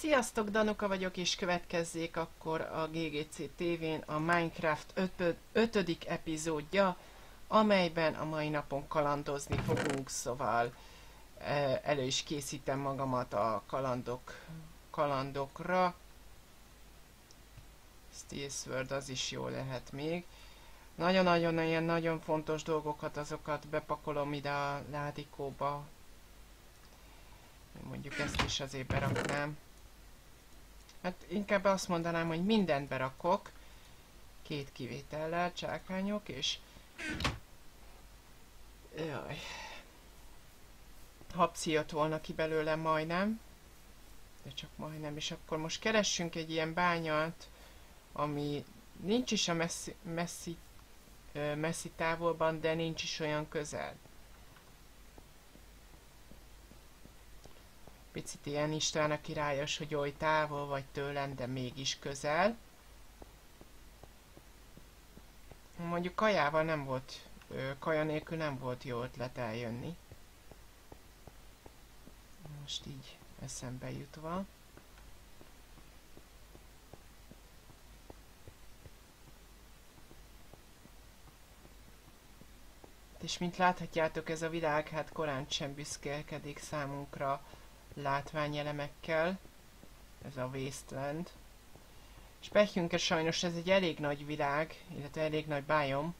Sziasztok, Danuka vagyok, és következzék akkor a GGC TV-n a Minecraft 5. epizódja, amelyben a mai napon kalandozni fogunk, szóval elő is készítem magamat a kalandokra. Steel Sword, az is jó lehet még. Nagyon-nagyon ilyen nagyon fontos dolgokat, azokat bepakolom ide a ládikóba. Mondjuk ezt is azért beraknám. Hát inkább azt mondanám, hogy mindent berakok. 2 kivétellel, csákányok és... Jaj. Hapszi jött volna ki belőlem majdnem. De csak majdnem. És akkor most keressünk egy ilyen bányát, ami nincs is a messzi távolban, de nincs is olyan közel. Picit ilyen István a királyos, hogy oly távol vagy tőlem, de mégis közel. Mondjuk kajával nem volt, kaja nélkül nem volt jó ötlet eljönni. Most így eszembe jutva. És mint láthatjátok, ez a világ hát korán sem büszkélkedik számunkra látványelemekkel. Ez a Wasteland. És pehjünkre sajnos ez egy elég nagy világ, illetve elég nagy biome,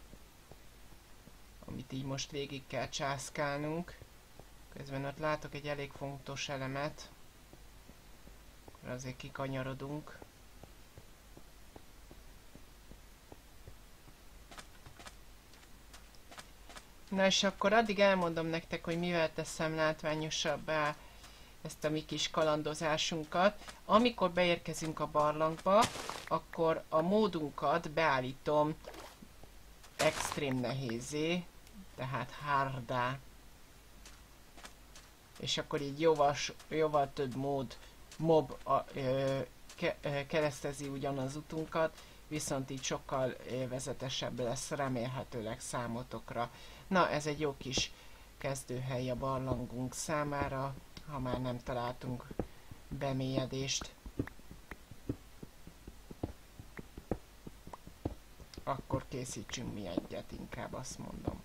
amit így most végig kell császkálnunk. Közben ott látok egy elég fontos elemet. Akkor azért kikanyarodunk. Na és akkor addig elmondom nektek, hogy mivel teszem látványosabbá ezt a mi kis kalandozásunkat. Amikor beérkezünk a barlangba, akkor a módunkat beállítom extrém nehézé, tehát hardá. És akkor így jóval több mob keresztezi ugyanaz utunkat, viszont így sokkal élvezetesebb lesz remélhetőleg számotokra. Na, ez egy jó kis kezdőhely a barlangunk számára, ha már nem találtunk bemélyedést. Akkor készítsünk mi egyet, inkább azt mondom.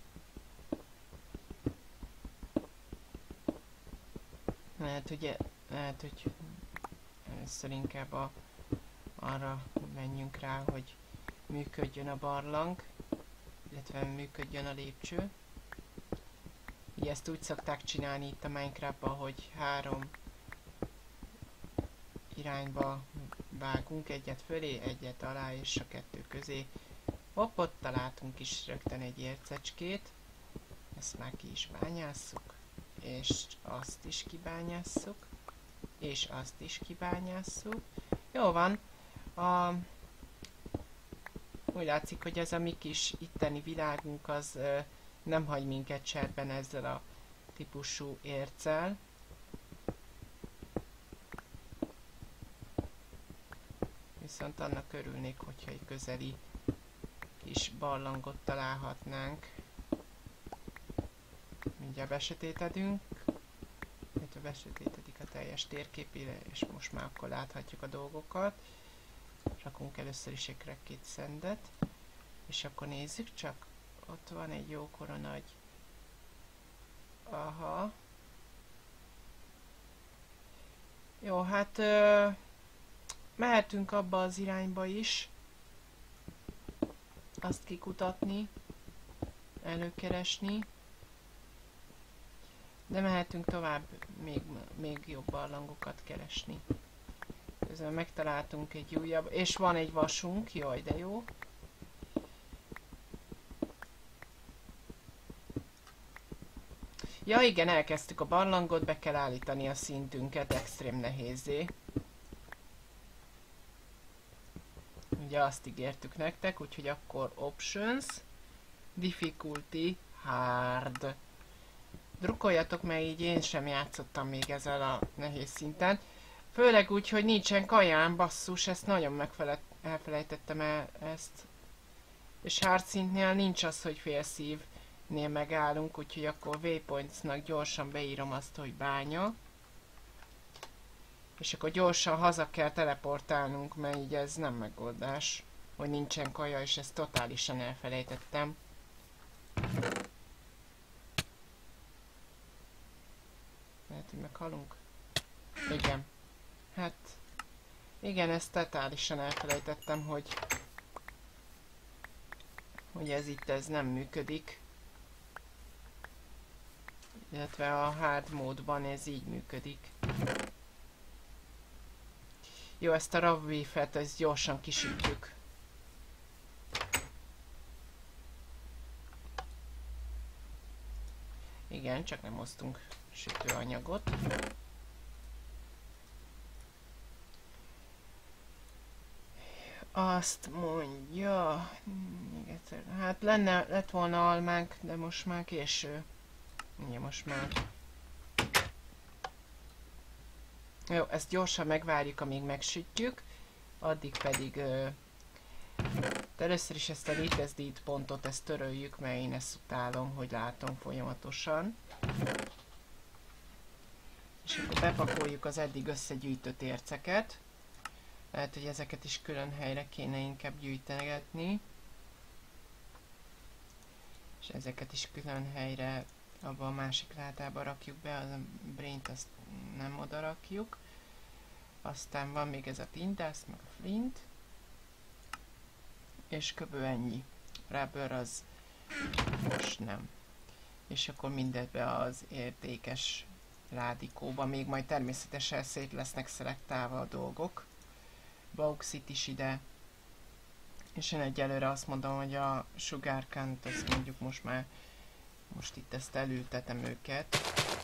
Lehet, hogy először inkább arra menjünk rá, hogy működjön a barlang, illetve működjön a lépcső. Így ezt úgy szokták csinálni itt a Minecraftban, hogy 3 irányba vágunk, egyet fölé, egyet alá és a 2 közé. Hopp, ott találtunk is rögtön egy ércecskét. Ezt már ki is bányásszuk, és azt is kibányásszuk, és azt is kibányásszuk. Jó van. Úgy látszik, hogy ez a mi kis itteni világunk az nem hagy minket cserben ezzel a típusú érccel. Viszont annak örülnék, hogyha egy közeli kis barlangot találhatnánk. Mindjárt besötétedünk. Illetve besötétedik a teljes térképére, és most már akkor láthatjuk a dolgokat. Rakunk először is egy cracked sandet, és akkor nézzük csak. Ott van egy jókora nagy... Aha. Jó, hát... mehetünk abba az irányba is. Azt kikutatni. Előkeresni. De mehetünk tovább még jobb barlangokat keresni. Közben megtaláltunk egy újabb... És van egy vasunk, jaj de jó. Ja igen, elkezdtük a barlangot, be kell állítani a szintünket extrém nehézé. Ugye azt ígértük nektek, úgyhogy akkor Options, Difficulty, Hard. Drukkoljatok, mert így én sem játszottam még ezzel a nehéz szinten. Főleg úgy, hogy nincsen kajám, basszus, ezt nagyon elfelejtettem ezt. És hard szintnél nincs az, hogy fél szívnél megállunk, úgyhogy akkor waypointsnak gyorsan beírom azt, hogy bánya. És akkor gyorsan haza kell teleportálnunk, mert így ez nem megoldás. Hogy nincsen kaja, és ezt totálisan elfelejtettem. Lehet, hogy meghalunk? Igen. Hát... igen, ezt totálisan elfelejtettem, hogy ez itt ez nem működik. Illetve a hard módban ez így működik. Jó, ezt a raw beef-et, ezt gyorsan kisütjük. Igen, csak nem hoztunk sütőanyagot. Azt mondja... hát lett volna almánk, de most már késő. Igen, most már... jó, ezt gyorsan megvárjuk, amíg megsütjük. Addig pedig... először is ezt a létezdít pontot, ezt töröljük, mert én ezt utálom, hogy látom folyamatosan. És akkor bepakoljuk az eddig összegyűjtött érceket. Lehet, hogy ezeket is külön helyre kéne inkább gyűjtegetni. És ezeket is külön helyre, abba a másik ládába rakjuk be, az a braint azt nem oda rakjuk. Aztán van még ez a tintász, meg a flint. És kb. Ennyi. Rubber az most nem. És akkor mindebbe az értékes ládikóba, még majd természetesen szét lesznek szelektálva a dolgok. Bauxit is ide. És én egyelőre azt mondom, hogy a sugárkánt, azt mondjuk most itt ezt elültetem őket.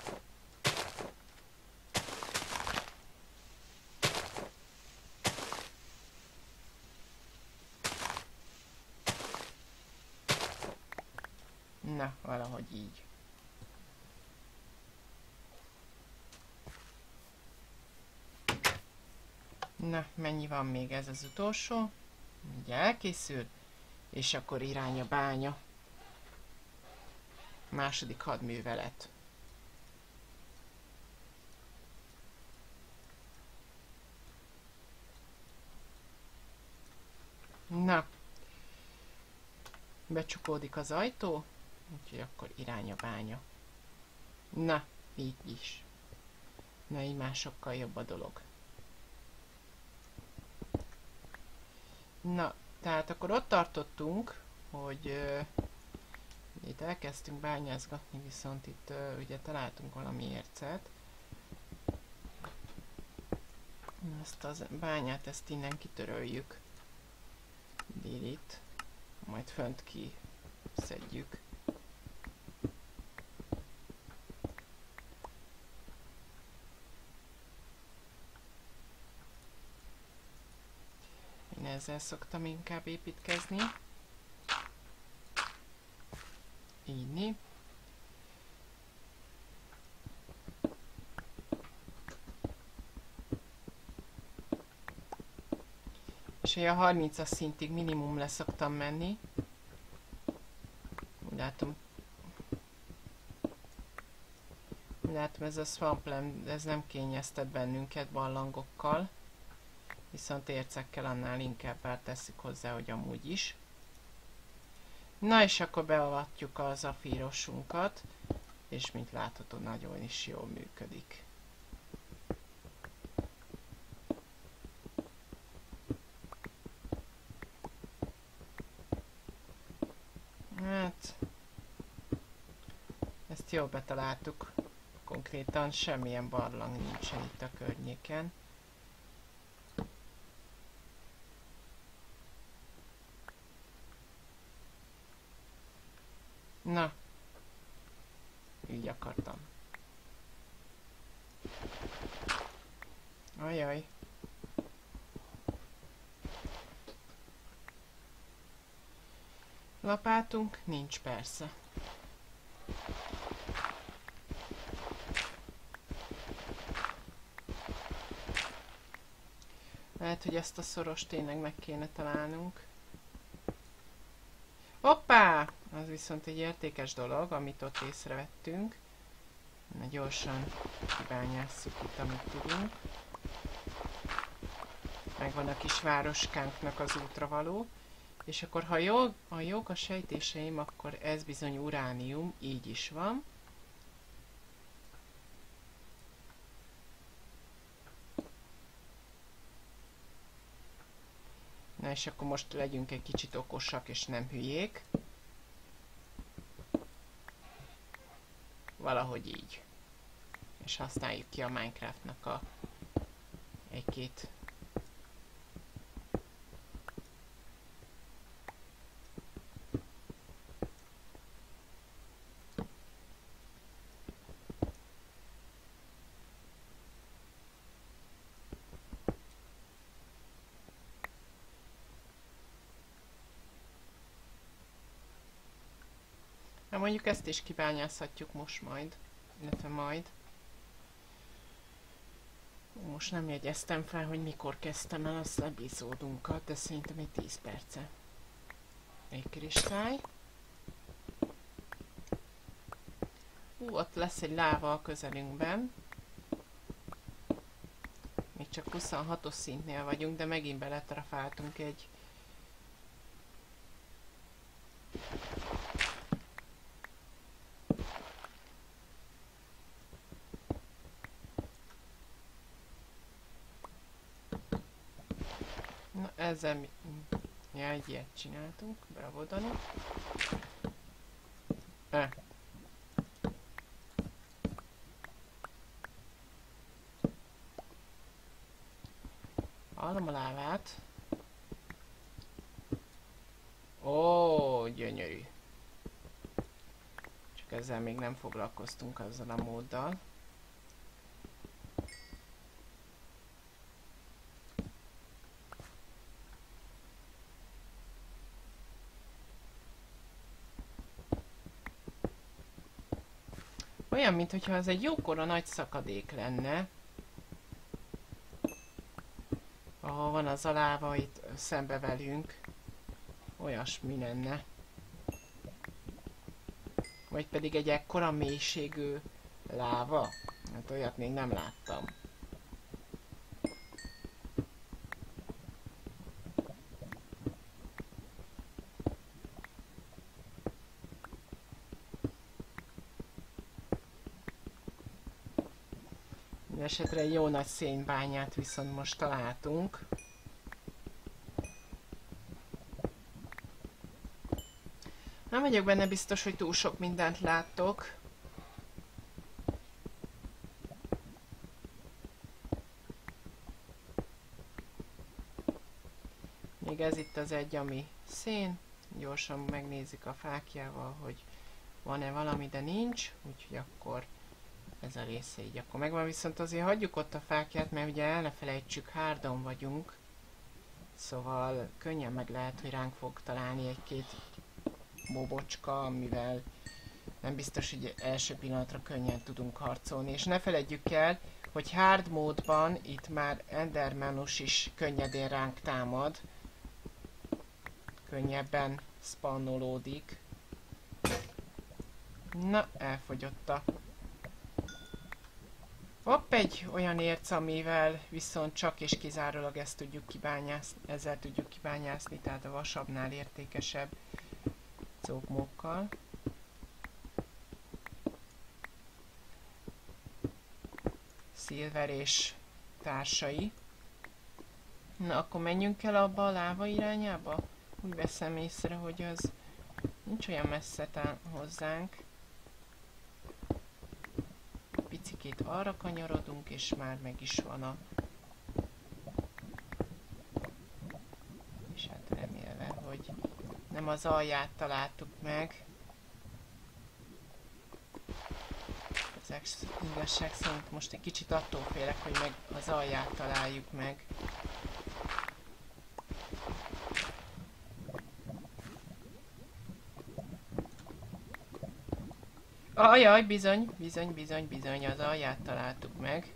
Na, valahogy így. Na, mennyi van még, ez az utolsó? Ugye elkészül, és akkor irány a bánya. Második hadművelet. Na. Becsukódik az ajtó, úgyhogy akkor irány a bánya. Na, így is. Na, így már sokkal jobb a dolog. Na, tehát akkor ott tartottunk, hogy itt elkezdtünk bányázgatni, viszont itt ugye találtunk valami ércet. Ezt a bányát, ezt innen kitöröljük. Delete. Majd fönt kiszedjük. Én ezzel szoktam inkább építkezni. Így. És a 30-as szintig minimum leszoktam menni. Úgy látom ez a Swampland, ez nem kényeztet bennünket barlangokkal. Viszont ércekkel annál inkább tesszük hozzá, hogy amúgy is. Na és akkor beavatjuk a zafírosunkat, és mint látható, nagyon is jól működik. Hát, ezt jól betaláltuk. Konkrétan semmilyen barlang nincsen itt a környéken. Na, így akartam. Ajaj. Lapátunk nincs persze. Lehet, hogy ezt a szoros tényleg meg kéne találnunk. Hoppá! Az viszont egy értékes dolog, amit ott észrevettünk. Na gyorsan kibányásszuk itt, amit tudunk. Megvan a kis városkánknak az útravaló. És akkor ha jók a sejtéseim, akkor ez bizony uránium, így is van. Na és akkor most legyünk egy kicsit okosak és nem hülyék. Valahogy így. És használjuk ki a Minecraftnak a egy-két mondjuk ezt is kibányázhatjuk most majd, illetve majd. Most nem jegyeztem fel, hogy mikor kezdtem el az epizódunkat, de szerintem egy 10 perce. Egy kristály. Ott lesz egy láva a közelünkben. Még csak 26-os szintnél vagyunk, de megint beletrafáltunk egy ezzel egy ilyet csináltunk, bravo Dani. Hallom a lávát. Ó, gyönyörű. Csak ezzel még nem foglalkoztunk azzal a móddal. Olyan, mintha ez egy jókora nagy szakadék lenne. Ahol van az a láva itt szembe velünk. Olyasmi lenne. Vagy pedig egy ekkora mélységű láva. Hát olyat még nem láttam. Esetre egy jó nagy szénbányát viszont most találtunk. Nem vagyok benne biztos, hogy túl sok mindent láttok. Még ez itt az egy, ami szén. Gyorsan megnézik a fákjával, hogy van-e valami, de nincs. Úgyhogy akkor ez a része így akkor megvan, viszont azért hagyjuk ott a fákját, mert ugye el ne felejtsük, hárdon vagyunk. Szóval könnyen meg lehet, hogy ránk fog találni egy-két bobocska, amivel nem biztos, hogy első pillanatra könnyen tudunk harcolni. És ne feledjük el, hogy hard módban itt már Endermanus is könnyedén ránk támad. Könnyebben spannolodik. Na, elfogyott a... Hopp, egy olyan érc, amivel viszont csak és kizárólag ezt tudjuk kibányászni, ezzel tudjuk kibányászni, tehát a vasabbnál értékesebb cokmókkal. Silver és társai. Na, akkor menjünk el abba a láva irányába? Úgy veszem észre, hogy az nincs olyan messze hozzánk. Picikét arra kanyarodunk, és már meg is van a... És hát remélve, hogy nem az alját találtuk meg. Az igazság szerint most egy kicsit attól félek, hogy meg az alját találjuk meg. Ajaj, bizony, az alját találtuk meg.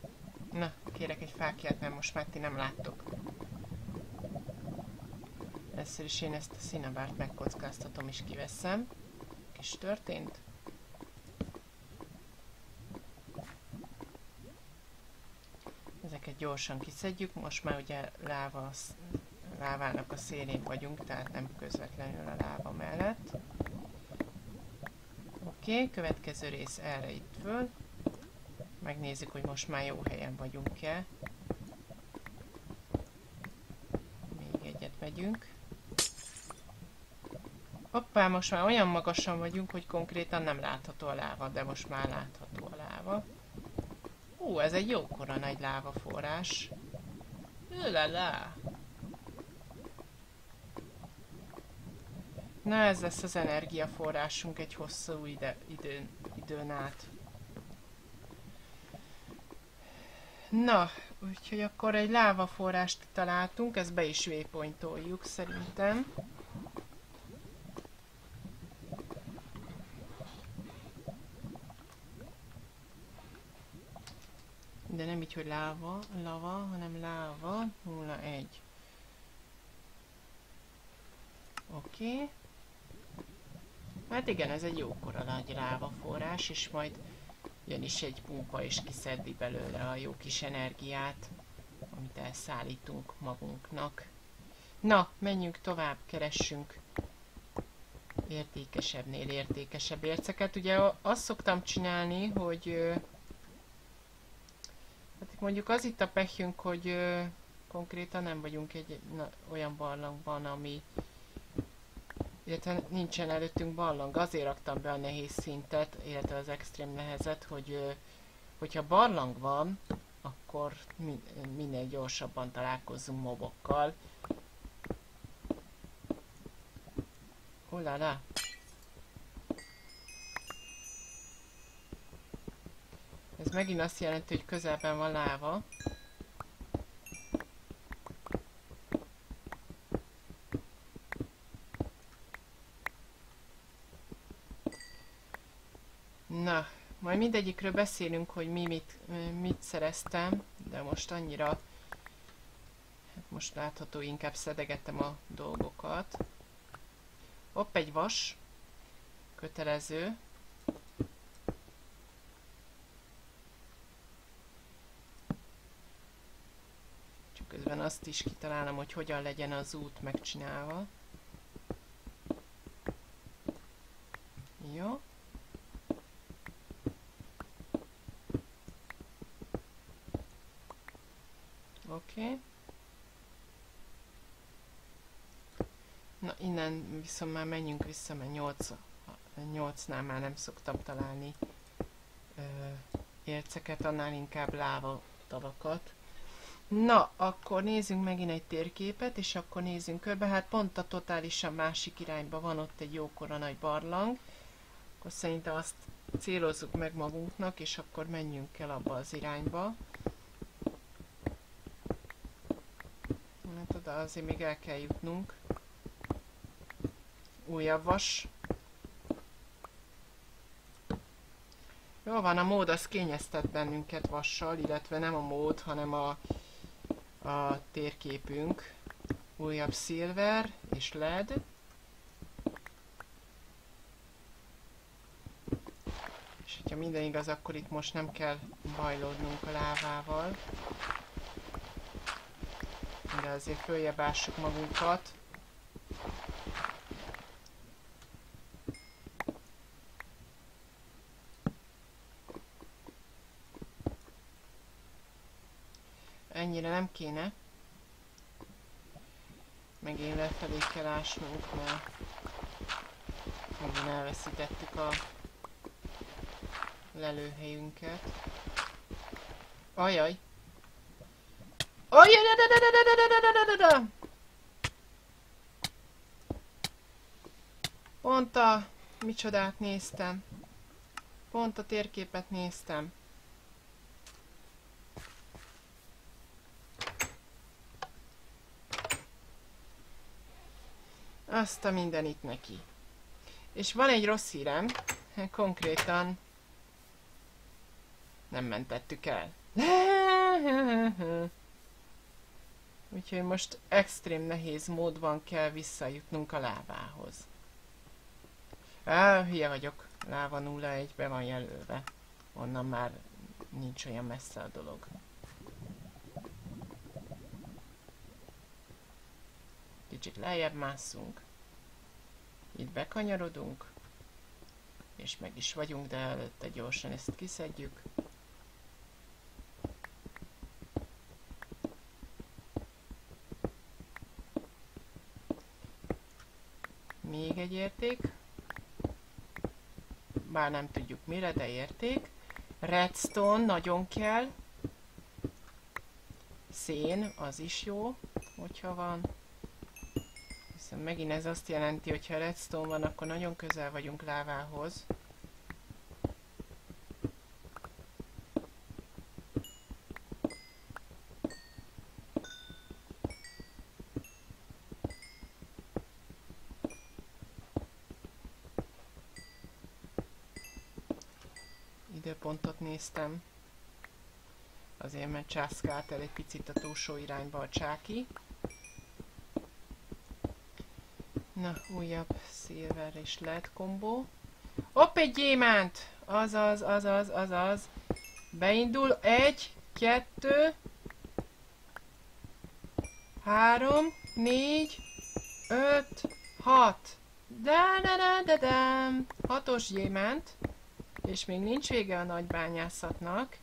Na, kérek egy fákját, mert most már ti nem láttok. Először is én ezt a színabárt megkockáztatom és kiveszem. Kis történt. Ezeket gyorsan kiszedjük, most már ugye lávának a szélén vagyunk, tehát nem közvetlenül a láva mellett. Oké, következő rész erre itt föl. Megnézzük, hogy most már jó helyen vagyunk-e. Még egyet megyünk. Hoppá, most már olyan magasan vagyunk, hogy konkrétan nem látható a láva, de most már látható a láva. Ez egy jókora nagy lávaforrás. Lala. Na, ez lesz az energiaforrásunk egy hosszú időn át. Na, úgyhogy akkor egy lávaforrást találtunk, ezt be is waypointoljuk szerintem. De nem így, hogy lava, hanem láva 01. Oké. Hát igen, ez egy jókora nagy lávaforrás, és majd jön is egy pumpa, és kiszedi belőle a jó kis energiát, amit elszállítunk magunknak. Na, menjünk tovább, keressünk értékesebbnél értékesebb érceket. Ugye azt szoktam csinálni, hogy hát mondjuk az itt a pehjünk, hogy konkrétan nem vagyunk egy olyan barlangban, ami illetve nincsen előttünk barlang. Azért raktam be a nehéz szintet, illetve az extrém nehezet, hogy hogyha barlang van, akkor minél gyorsabban találkozzunk mobokkal. Hollala! Ez megint azt jelenti, hogy közelben van láva. Na, majd mindegyikről beszélünk, hogy mit szereztem, de most annyira, hát most látható, inkább szedegettem a dolgokat. Hopp, egy vas, kötelező. Csak közben azt is kitalálom, hogy hogyan legyen az út megcsinálva. Jó. Oké. Na, innen viszont már menjünk vissza, mert 8-nál már nem szoktam találni érceket, annál inkább láva tavakat. Na, akkor nézzünk megint egy térképet, és akkor nézzünk körbe. Hát pont a totálisan másik irányba van ott egy jókora nagy barlang. Akkor szerintem azt célozzuk meg magunknak, és akkor menjünk el abba az irányba. Hát oda azért még el kell jutnunk. Újabb vas. Jó van, a mód az kényeztet bennünket vassal, illetve nem a mód, hanem a térképünk. Újabb szilver és led. És hogyha minden igaz, akkor itt most nem kell bajlódnunk a lávával. De azért följebb ássuk magunkat. Ennyire nem kéne. Megint lefelé kell ásnunk, mert megint elveszítettük a lelőhelyünket. Ajaj! Ajaj! Pont a... micsodát néztem. Pont a térképet néztem. Azt a mindenit neki. És van egy rossz hírem, konkrétan nem mentettük el. Úgyhogy most extrém nehéz módban kell visszajutnunk a lávához. Hülye vagyok. Láva 01 be van jelölve. Onnan már nincs olyan messze a dolog. Kicsit lejjebb másszunk. Itt bekanyarodunk. És meg is vagyunk, de előtte gyorsan ezt kiszedjük. Még egy érték. Bár nem tudjuk mire, de érték. Redstone nagyon kell. Szén, az is jó, hogyha van. Viszont megint ez azt jelenti, hogy ha redstone van, akkor nagyon közel vagyunk lávához. Időpontot néztem. Azért, mert császkált el egy picit a túlsó irányba a csáki. Na, újabb silver és led kombó. Hopp, egy gyémánt! Azaz. Beindul. 1, 2, 3, 4, 5, 6. Da-da-da-da-dam! 6-os gyémánt. És még nincs vége a nagy bányászatnak.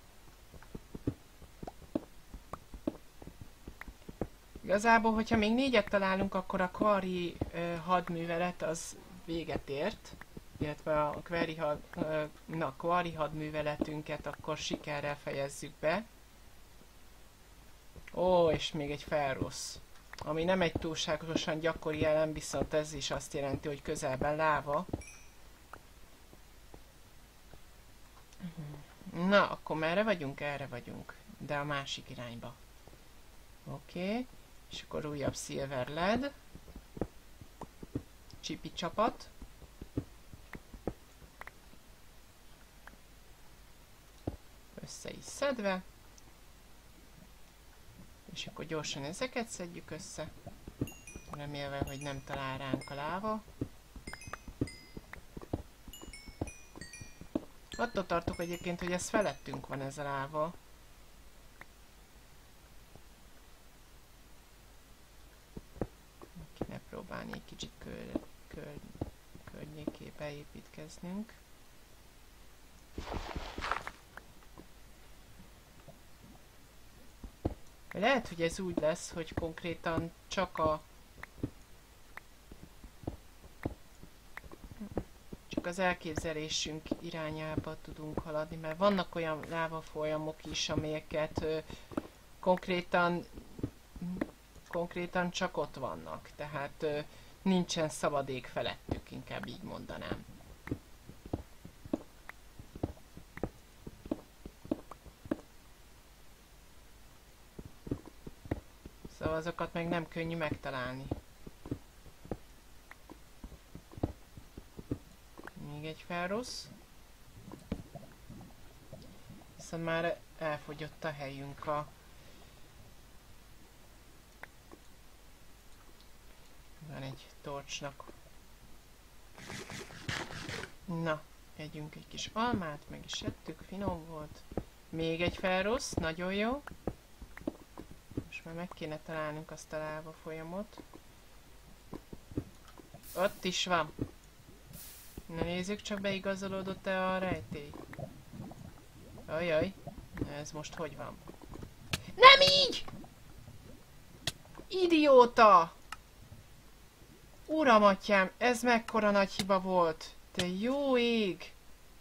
Igazából, hogyha még 4-et találunk, akkor a quarry hadművelet az véget ért. Illetve a quarry hadműveletünket akkor sikerrel fejezzük be. Ó, és még egy ferrosz. Ami nem egy túlságosan gyakori jelen, viszont ez is azt jelenti, hogy közelben láva. Na, akkor merre vagyunk? Erre vagyunk. De a másik irányba. Oké. És akkor újabb silver led. Csipi csapat. Össze is szedve. És akkor gyorsan ezeket szedjük össze. Remélve, hogy nem talál ránk a láva. Attól tartok egyébként, hogy ez felettünk van ez a láva. Kéne próbálni egy kicsit környékébe építkeznünk. Lehet, hogy ez úgy lesz, hogy konkrétan csak az elképzelésünk irányába tudunk haladni, mert vannak olyan lávafolyamok is, amelyeket konkrétan csak ott vannak, tehát nincsen szabadék felettük, inkább így mondanám. Szóval azokat meg nem könnyű megtalálni. Még egy felrossz. Hiszen már elfogyott a helyünk van egy torcsnak. Na, együnk egy kis almát, meg is ettük, finom volt. Még egy felrossz, nagyon jó. Most már meg kéne találnunk azt a láva folyamot. Ott is van. Na nézzük, csak beigazolódott-e a rejtély. Ajaj, ez most hogy van? Nem így! Idióta! Uram atyám, ez mekkora nagy hiba volt. Te jó ég!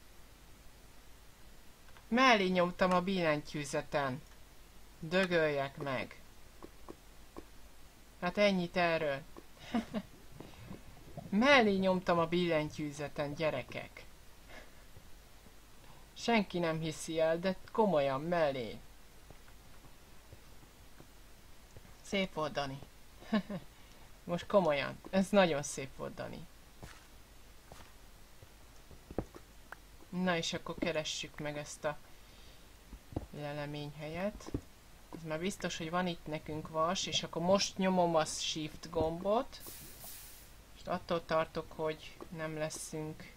Mellé nyomtam a billentyűzeten. Dögöljek meg. Hát ennyit erről. Mellé nyomtam a billentyűzeten, gyerekek. Senki nem hiszi el, de komolyan mellé. Szép volt, Dani. Most komolyan, ez nagyon szép volt, Dani. Na és akkor keressük meg ezt a leleményhelyet. Ez már biztos, hogy van itt nekünk vas, és akkor most nyomom a Shift gombot. És attól tartok, hogy nem leszünk.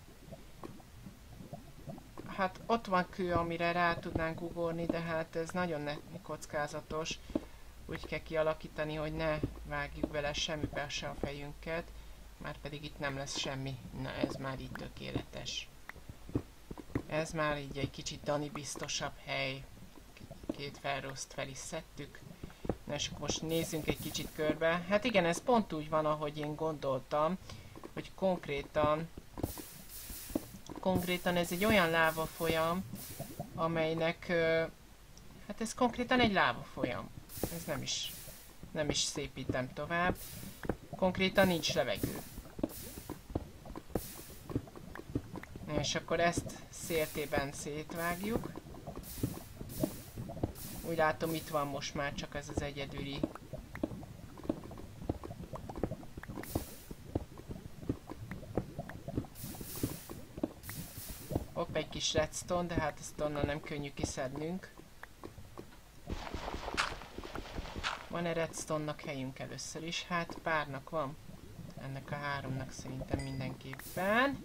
Hát ott van kő, amire rá tudnánk ugorni, de hát ez nagyon kockázatos. Úgy kell kialakítani, hogy ne vágjuk bele semmibe se a fejünket. Már pedig itt nem lesz semmi. Na, ez már így tökéletes. Ez már így egy kicsit Dani biztosabb hely. Két felroszt fel is szedtük. Na, és akkor most nézzünk egy kicsit körbe. Hát igen, ez pont úgy van, ahogy én gondoltam, hogy konkrétan ez egy olyan láva folyam, amelynek, hát ez konkrétan egy láva folyam. Ez nem is szépítem tovább. Konkrétan nincs levegő. És akkor ezt széltében szétvágjuk. Úgy látom, itt van most már csak ez az egyedüli. Hopp, egy kis redstone, de hát ezt onnan nem könnyű kiszednünk. Van-e redstone-nak helyünk először is? Hát párnak van. Ennek a 3-nak szerintem mindenképpen.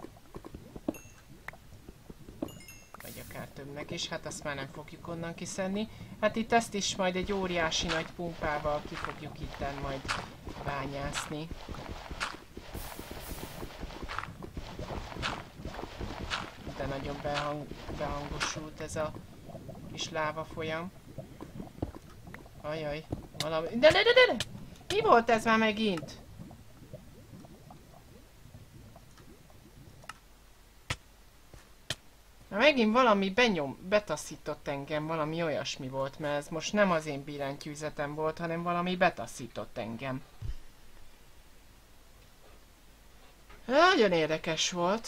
Vagy akár többnek is, hát azt már nem fogjuk onnan kiszedni. Hát itt ezt is majd egy óriási nagy pumpával ki fogjuk itten majd bányászni. De nagyon behangosult ez a kis láva folyam. Ajaj, valami... De! Mi volt ez már megint? Na megint valami betaszított engem, valami olyasmi volt, mert ez most nem az én billentyűzetem volt, hanem valami betaszított engem. Nagyon érdekes volt.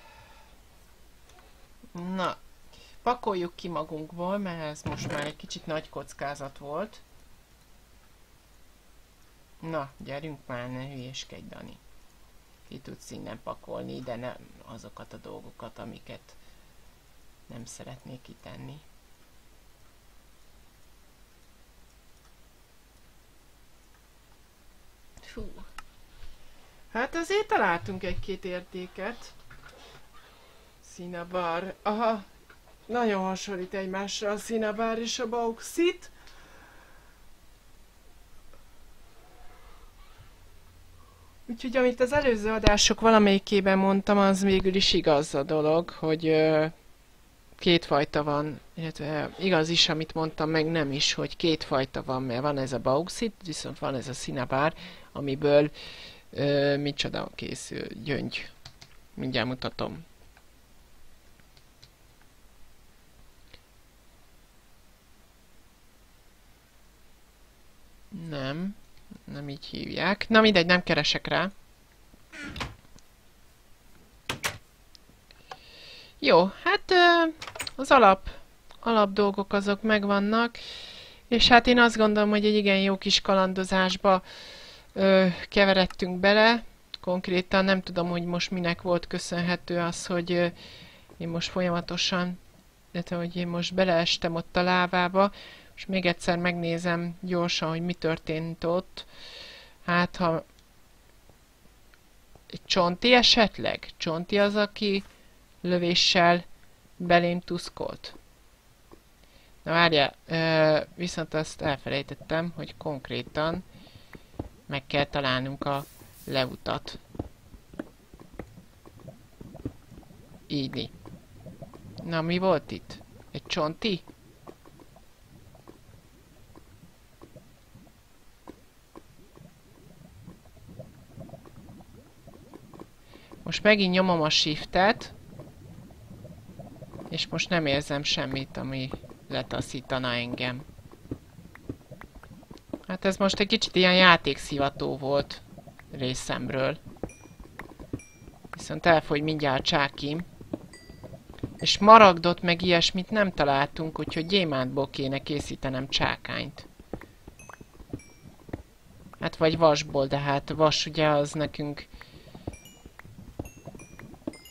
Na, pakoljuk ki magunkból, mert ez most már egy kicsit nagy kockázat volt. Na, gyerünk már, ne hülyéskedj, Dani. Ki tudsz innen pakolni, de nem azokat a dolgokat, amiket nem szeretnék kitenni. Fú. Hát azért találtunk egy-két értéket. Cinnabar. Aha, nagyon hasonlít egymásra a cinnabar és a bauxit. Úgyhogy amit az előző adások valamelyikében mondtam, az végül is igaz a dolog, hogy kétfajta van, illetve igaz is, amit mondtam, meg nem is, hogy kétfajta van, mert van ez a bauxit, viszont van ez a cinnabar, amiből micsoda készül, gyöngy. Mindjárt mutatom. Nem így hívják. Na mindegy, nem keresek rá. Jó, hát az alap dolgok azok megvannak, és hát én azt gondolom, hogy egy igen jó kis kalandozásba keveredtünk bele. Konkrétan nem tudom, hogy most minek volt köszönhető az, hogy én most folyamatosan, illetve hogy én most beleestem ott a lávába, és még egyszer megnézem gyorsan, hogy mi történt ott. Hát, ha egy Csonti esetleg? Csonti az, aki lövéssel belém tuszkolt. Na várjál, viszont azt elfelejtettem, hogy konkrétan meg kell találnunk a leutat. Így. Na, mi volt itt? Egy Csonti? Most megint nyomom a shiftet, és most nem érzem semmit, ami letaszítana engem. Hát ez most egy kicsit ilyen játékszivató volt részemről. Viszont elfogy mindjárt csákim. És maragdot meg ilyesmit nem találtunk, úgyhogy gyémántból kéne készítenem csákányt. Hát vagy vasból, de hát vas ugye az nekünk...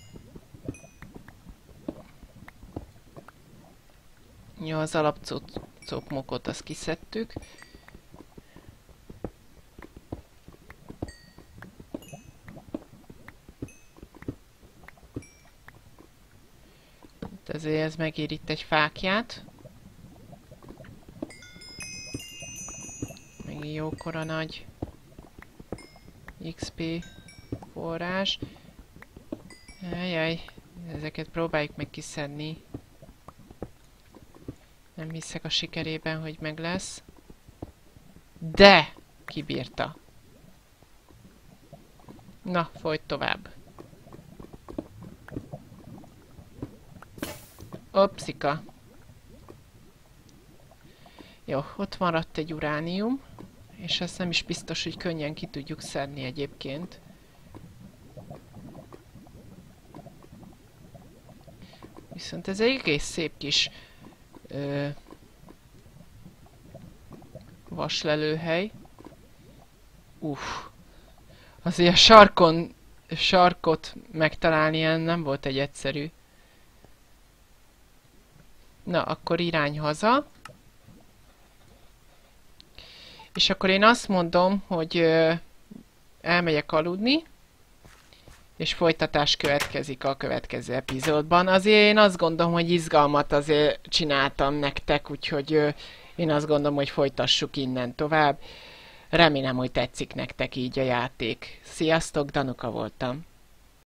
Jó, az alapcuc. copmokot azt kiszedtük. Ezért ez megér itt egy fákját. Megint jókora nagy XP forrás. Ajaj, ezeket próbáljuk meg kiszedni. Nem hiszek a sikerében, hogy meg lesz. De! Kibírta. Na, folyt tovább. Opszika. Jó, ott maradt egy uránium, és ezt nem is biztos, hogy könnyen ki tudjuk szedni egyébként. Viszont ez egy egész szép kis vaslelőhely. Azért a sarkot megtalálni ilyen nem volt egy egyszerű. Na, akkor irány haza. És akkor én azt mondom, hogy elmegyek aludni, és folytatás következik a következő epizódban. Azért én azt gondolom, hogy izgalmat azért csináltam nektek, úgyhogy én azt gondolom, hogy folytassuk innen tovább. Remélem, hogy tetszik nektek így a játék. Sziasztok, Danuka voltam.